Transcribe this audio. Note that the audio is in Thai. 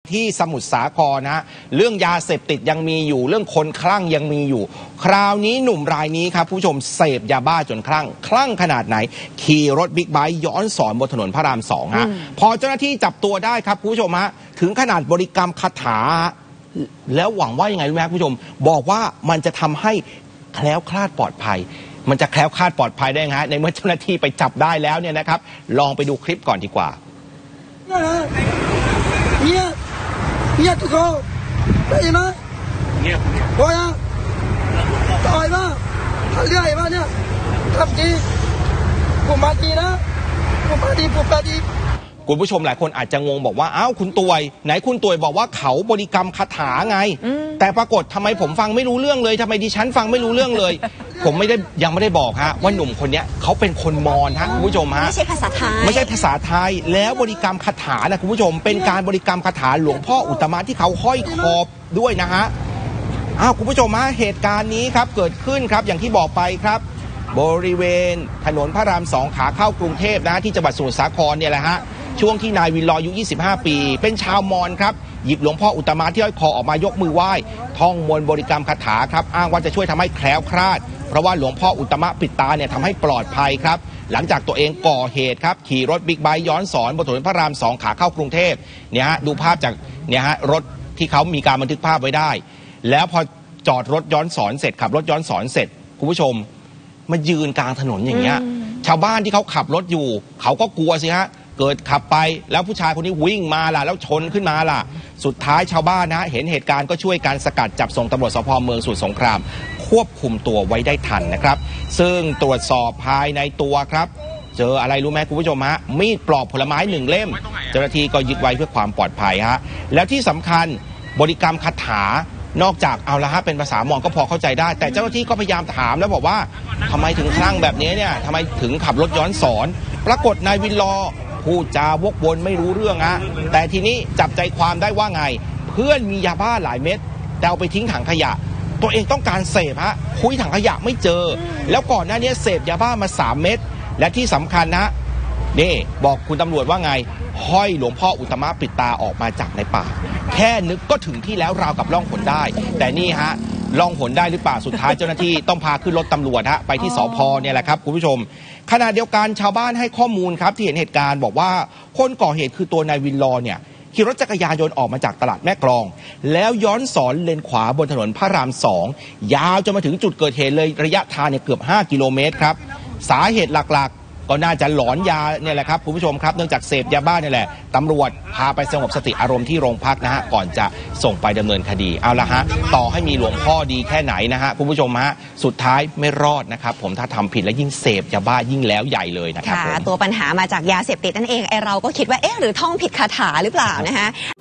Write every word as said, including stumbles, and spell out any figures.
ที่สมุทรสาครนะเรื่องยาเสพติดยังมีอยู่เรื่องคนคลั่งยังมีอยู่คราวนี้หนุ่มรายนี้ครับผู้ชมเสพยาบ้าจนคลั่งคลั่งขนาดไหนขี่รถบิ๊กไบค์ย้อนสอนบนถนนพระรามสองฮะพอเจ้าหน้าที่จับตัวได้ครับผู้ชมฮะถึงขนาดบริกรรมคาถาแล้วหวังว่ายังไงรู้ไหมผู้ชมบอกว่ามันจะทำให้แคล้วคลาดปลอดภัยมันจะแคล้วคลาดปลอดภัยได้ไงฮะในเมื่อเจ้าหน้าที่ไปจับได้แล้วเนี่ยนะครับลองไปดูคลิปก่อนดีกว่าเนี่ยเนี่ยทุกคนได้ยินไหมเงียบพอยังต่อยมาถ้าเรื่อยมาเนี่ยทำดีผมมาดีนะผมมาดีผมมาดีคุณผู้ชมหลายคนอาจจะงงบอกว่าอ้าวคุณตวยไหนคุณตวยบอกว่าเขาบริกรรมคาถาไงแต่ปรากฏทำไมผมฟังไม่รู้เรื่องเลยทำไมดิฉันฟังไม่รู้เรื่องเลยผมไม่ได้ยังไม่ได้บอกฮะว่าหนุ่มคนนี้เขาเป็นคนมอญฮะคุณผู้ชมฮะไม่ใช่ภาษาไทยไม่ใช่ภาษาไทยแล้วบริกรรมคาถานะคุณผู้ชมเป็นการบริกรรมคาถาหลวงพ่ออุตตมะที่เขาห้อยคอด้วยนะฮะอ้าวคุณผู้ชมฮะเหตุการณ์นี้ครับเกิดขึ้นครับอย่างที่บอกไปครับบริเวณถนนพระรามสองขาเข้ากรุงเทพนะที่จังหวัดสมุทรสาครเนี่ยแหละฮะช่วงที่นายวินลออายุยี่สิบห้าปีเป็นชาวมอญครับหยิบหลวงพ่ออุตตมะที่ห้อยคอออกมายกมือไหว้ท่องมนต์บริกรรมคาถาครับอ้างว่าจะช่วยทำให้แคล้วคลาดเพราะว่าหลวงพ่ออุตตมะปิดตาเนี่ยทำให้ปลอดภัยครับหลังจากตัวเองก่อเหตุครับขี่รถบิ๊กไบค์ย้อนสอนบนถนนพระรามสองขาเข้ากรุงเทพเนี่ยฮะดูภาพจากเนี่ยฮะรถที่เขามีการบันทึกภาพไว้ได้แล้วพอจอดรถย้อนสอนเสร็จขับรถย้อนสอนเสร็จคุณผู้ชมมายืนกลางถนนอย่างเงี้ยชาวบ้านที่เขาขับรถอยู่เขาก็กลัวสิฮะเกิดขับไปแล้วผู้ชายคนนี้วิ่งมาล่ะแล้วชนขึ้นมาล่ะสุดท้ายชาวบ้านนะเห็นเหตุการณ์ก็ช่วยการสกัดจับส่งตำรวจสภ.เมืองสมุทรสงครามควบคุมตัวไว้ได้ทันนะครับซึ่งตรวจสอบภายในตัวครับเจออะไรรู้ไหมคุณผู้ชมฮะมีดปลอกผลไม้หนึ่งเล่มเจ้าหน้าที่ก็ยึดไว้เพื่อความปลอดภัยฮะแล้วที่สำคัญบริกรรมคาถานอกจากเอาละฮะเป็นภาษามอญก็พอเข้าใจได้แต่เจ้าหน้าที่ก็พยายามถามแล้วบอกว่าทำไมถึงคลั่งแบบนี้เนี่ยทำไมถึงขับรถย้อนสอนปรากฏนายวินลอพูดจาวกวนไม่รู้เรื่องฮะแต่ทีนี้จับใจความได้ว่าไงเพื่อนมียาบ้าหลายเม็ดแต่เอาไปทิ้งถังขยะตัวเองต้องการเสพฮะคุยถังขยะไม่เจอแล้วก่อนหน้านี้เสพยาบ้ามาสามเม็ดและที่สำคัญนะนี่บอกคุณตำรวจว่าไงห้อยหลวงพ่ออุตตมะปิดตาออกมาจากในป่าแค่นึกก็ถึงที่แล้วราวกับล่องหนได้แต่นี่ฮะล่องหนได้หรือเปล่าสุดท้ายเจ้าหน้าที่ต้องพาขึ้นรถตำรวจฮะไปที่สภ.เนี่ยแหละครับคุณผู้ชมขณะเดียวกันชาวบ้านให้ข้อมูลครับที่เห็นเหตุการณ์บอกว่าคนก่อเหตุคือตัวนายวินลอเนี่ยขี่รถจักรยานยนต์ออกมาจากตลาดแม่กลองแล้วย้อนสอนเลนขวาบนถนนพระรามสองยาวจนมาถึงจุดเกิดเหตุเลยระยะทางเนี่ยเกือบห้ากิโลเมตรครับสาเหตุหลักๆก็น่าจะหลอนยาเนี่ยแหละครับคุณผู้ชมครับเนื่องจากเสพยาบ้าเนี่ยแหละตำรวจพาไปสงบสติอารมณ์ที่โรงพักนะฮะก่อนจะส่งไปดำเนินคดีเอาละฮะต่อให้มีหลวงพ่อดีแค่ไหนนะฮะคุณผู้ชมฮะสุดท้ายไม่รอดนะครับผมถ้าทำผิดแล้วยิ่งเสพยาบ้ายิ่งแล้วใหญ่เลยนะครับตัวปัญหามาจากยาเสพติดนั่นเองไอเราก็คิดว่าเอ๊ะหรือท่องผิดคาถาหรือเปล่านะฮะ